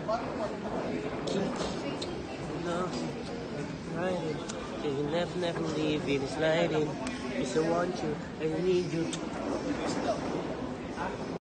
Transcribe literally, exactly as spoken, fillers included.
Love you, riding, till you never, never leaving, sliding. Yes, I want you, I need you.